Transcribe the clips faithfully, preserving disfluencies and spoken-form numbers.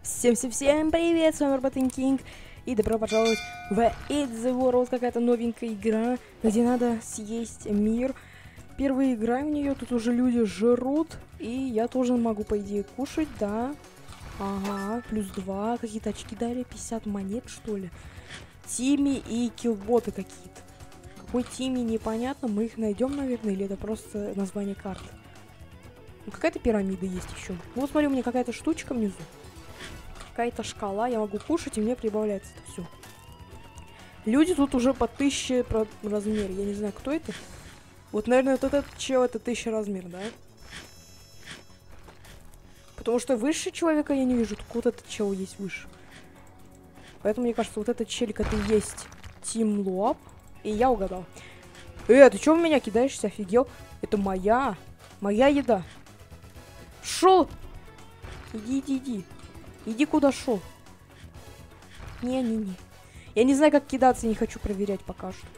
Всем-всем-всем привет, с вами Роботин Кинг, и добро пожаловать в Eat the World, какая-то новенькая игра, где надо съесть мир. Первая игра у нее, тут уже люди жрут, и я тоже могу, по идее, кушать, да. Ага, плюс два, какие-то очки дали, пятьдесят монет, что ли. Тими и киллботы какие-то. Какой Тими, непонятно, мы их найдем, наверное, или это просто название карты. Ну, какая-то пирамида есть еще. Ну, вот смотри, у меня какая-то штучка внизу. Какая-то шкала, я могу кушать, и мне прибавляется это все. Люди тут уже по тысяче по размеру. Я не знаю, кто это. Вот, наверное, вот этот чел, это тысяча размер, да? Потому что выше человека я не вижу, только вот этот чел есть выше. Поэтому, мне кажется, вот этот челик это и есть Тим Лоап. И я угадал. Э, ты чё в меня кидаешься, офигел? Это моя, моя еда. Шел! Иди, иди, иди. Иди куда шел. Не-не-не. Я не знаю, как кидаться, не хочу проверять пока что.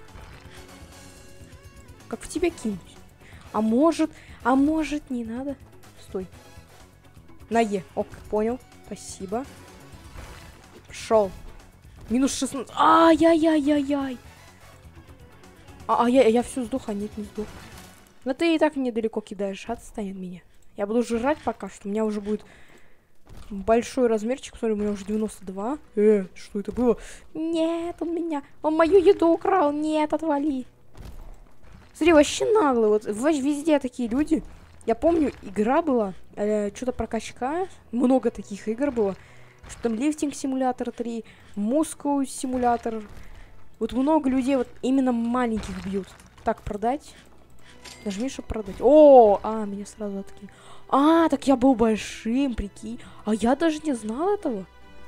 Как в тебя кинуть? А может, а может не надо? Стой. На Е. Ок, понял. Спасибо. Шел. Минус шестнадцать. Ай-яй-яй-яй-яй. А, а я, я все сдох, а нет, не сдох. Но ты и так недалеко кидаешь. Отстань от меня. Я буду жрать пока что. У меня уже будет большой размерчик. Смотри, у меня уже девяносто два. Э, что это было? Нет, он меня... Он мою еду украл. Нет, отвали. Смотри, вообще наглый. Вот везде такие люди. Я помню, игра была. Э, Что-то про качка. Много таких игр было. Что там лифтинг симулятор три. Москва симулятор. Вот много людей вот именно маленьких бьют. Так, продать. Нажми, чтобы продать. О, а, меня сразу откинули. А, так я был большим, прикинь. А я даже не знал этого.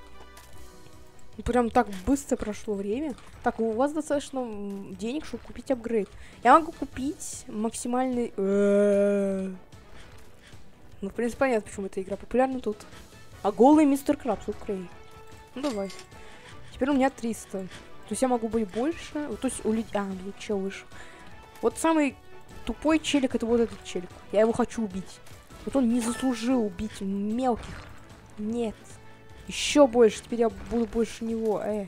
Прям так быстро прошло время. Так, у вас достаточно денег, чтобы купить апгрейд. Я могу купить максимальный... Ну, в принципе, понятно, почему эта игра популярна тут. А голый мистер Крабс Украины. Ну, давай. Теперь у меня триста. То есть я могу быть больше. То есть у людей... А, ну, чел вышел. Вот самый тупой челик, это вот этот челик. Я его хочу убить. Вот он не заслужил убить мелких. Нет. Еще больше. Теперь я буду больше него. Э.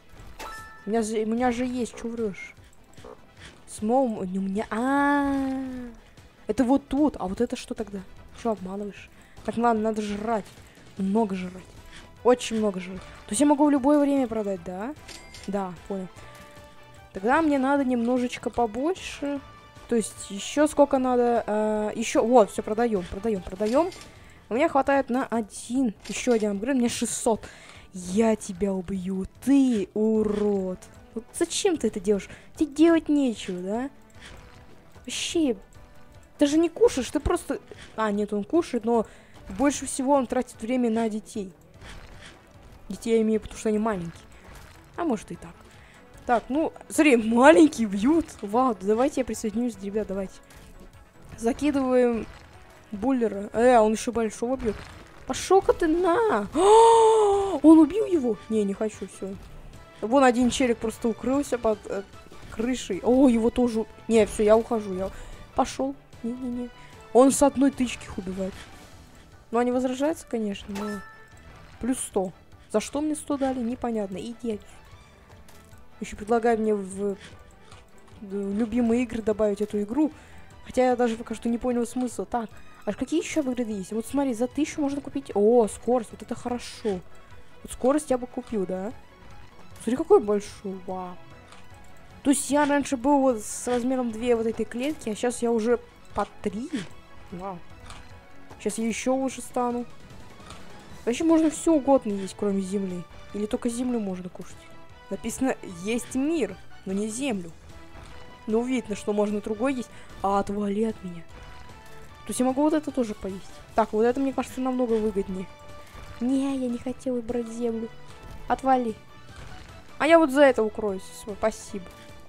У меня, у меня же есть. Что врешь? Смол... У меня... А, -а, а Это вот тут. А вот это что тогда? Что обманываешь? Так, ладно, надо жрать. Много жрать. Очень много жрать. То есть я могу в любое время продать, да? Да, понял. Тогда мне надо немножечко побольше. То есть еще сколько надо? Э, еще, вот, все, продаем, продаем, продаем. У меня хватает на один. Еще один апгрейд, мне шестьсот. Я тебя убью, ты урод. Вот зачем ты это делаешь? Тебе делать нечего, да? Вообще, ты же не кушаешь, ты просто... А, нет, он кушает, но больше всего он тратит время на детей. Детей я имею, потому что они маленькие. А может и так. Так, ну, смотри, маленькие бьют. Вау, давайте я присоединюсь, ребят, давайте. Закидываем буллера. Э, он еще большого бьет. Пошел-ка ты на. Он убил его? Не, не хочу, все. Вон один челик просто укрылся под э, крышей. О, его тоже... Не, все, я ухожу. Я... Пошел. Не-не-не. Он с одной тычки их убивает. Ну, они возражаются, конечно, но... Плюс сто. За что мне сто дали? Непонятно. Иди отсюда. Еще предлагают мне в... в любимые игры добавить эту игру. Хотя я даже пока что не понял смысла. Так, а какие еще апгрейды есть? Вот смотри, за тысячу можно купить... О, скорость, вот это хорошо. Вот скорость я бы купил, да? Смотри, какой большой, вау. То есть я раньше был вот с размером две вот этой клетки, а сейчас я уже по три. Вау. Сейчас я еще лучше стану. Вообще можно все угодно есть, кроме земли. Или только землю можно кушать. Написано, есть мир, но не землю. Ну, видно, что можно другой есть. А, отвали от меня. То есть я могу вот это тоже поесть. Так, вот это, мне кажется, намного выгоднее. Не, я не хотела брать землю. Отвали. А я вот за это укроюсь. Спасибо.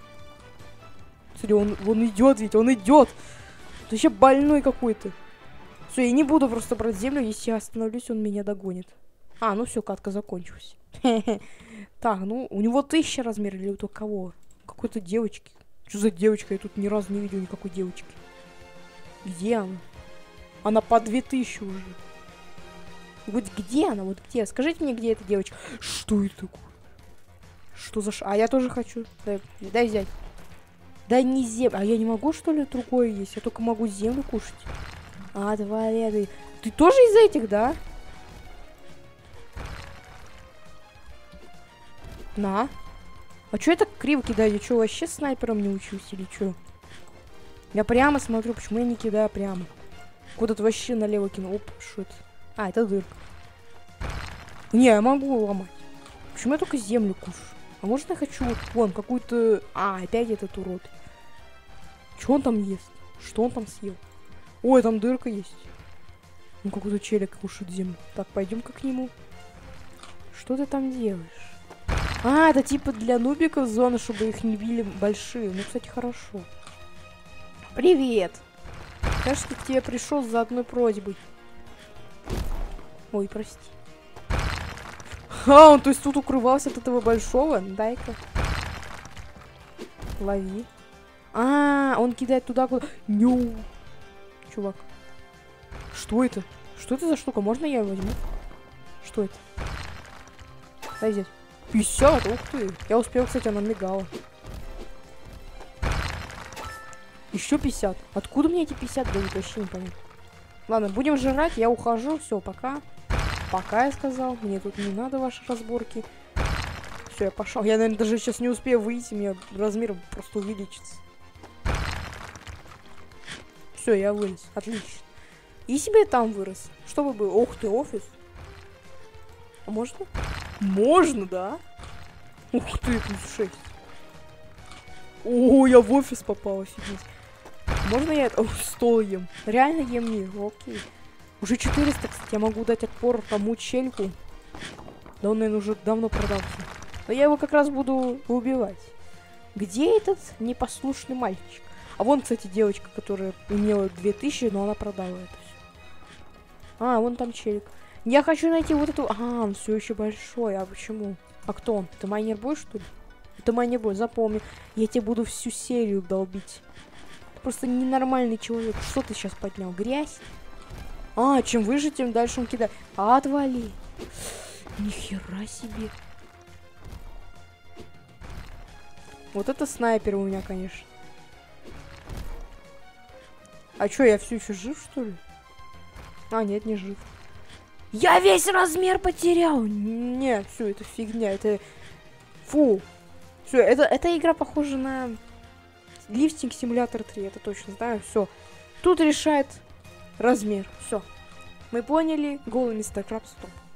Смотри, он, он идет ведь, он идет. Ты вообще больной какой-то. Все, я не буду просто брать землю. Если я остановлюсь, он меня догонит. А, ну все, катка закончилась. Так, ну, у него тысяча размер или у кого? Какой-то девочки. Что за девочка? Я тут ни разу не видел никакой девочки. Где она? Она по две тысячи уже. Вот где она? Вот где? Скажите мне, где эта девочка? Что это такое? Что за ш... А я тоже хочу. Дай, дай взять. Да не землю. А я не могу, что ли, другое есть? Я только могу землю кушать. А, давай, ты. Ты тоже из этих, да? На. А чё я так криво кидаю? Я чё, вообще снайпером не учусь или чё? Я прямо смотрю, почему я не кидаю прямо? Куда-то вообще налево кинул. Оп, что это? А, это дырка. Не, я могу ломать. Почему я только землю кушаю? А может я хочу вот вон какую-то... А, опять этот урод. Что он там ест? Что он там съел? Ой, там дырка есть. Ну, какой-то челик кушает землю. Так, пойдем-ка к нему. Что ты там делаешь? А, это типа для нубиков зона, чтобы их не били большие. Ну, кстати, хорошо. Привет. Кажется, к тебе пришел за одной просьбой. Ой, прости. А, он то есть тут укрывался от этого большого? Дай-ка. Лови. А, он кидает туда, куда... Ню. Чувак. Что это? Что это за штука? Можно я возьму? Что это? Дай здесь. пятьдесят? Ух ты. Я успел, кстати, она мигала. Еще пятьдесят. Откуда мне эти пятьдесят дают? Вообще не понятно. Ладно, будем жрать, я ухожу. Все, пока. Пока, я сказал. Мне тут не надо ваши разборки. Все, я пошел. Я, наверное, даже сейчас не успею выйти. У меня размер просто увеличится. Все, я вылез. Отлично. Если бы я там вырос, что бы было? Ух ты, офис. А можно? Можно, да? Ух ты, плюс шесть. О, я в офис попал, офигеть. Можно я это... О, стол ем? Реально ем мир, окей. Уже четыреста, кстати, я могу дать отпор тому чельку. Да он, наверное, уже давно продался. Но я его как раз буду убивать. Где этот непослушный мальчик? А вон, кстати, девочка, которая имела две тысячи, но она продала это все. А, вон там челик. Я хочу найти вот эту... А, он все еще большой. А почему? А кто он? Это майнер-бой, что ли? Это майнер-бой, запомни. Я тебе буду всю серию долбить. Ты просто ненормальный человек. Что ты сейчас поднял? Грязь? А, чем выше, тем дальше он кидает. А, отвали. Нихера себе. Вот это снайпер у меня, конечно. А чё, я все еще жив, что ли? А, нет, не жив. Я весь размер потерял. Не, все, это фигня. Это... Фу. Все, это, эта игра похожа на Лифтинг Симулятор три. Это точно знаю. Все. Тут решает размер. Все. Мы поняли. Голый мистер Краб, стоп.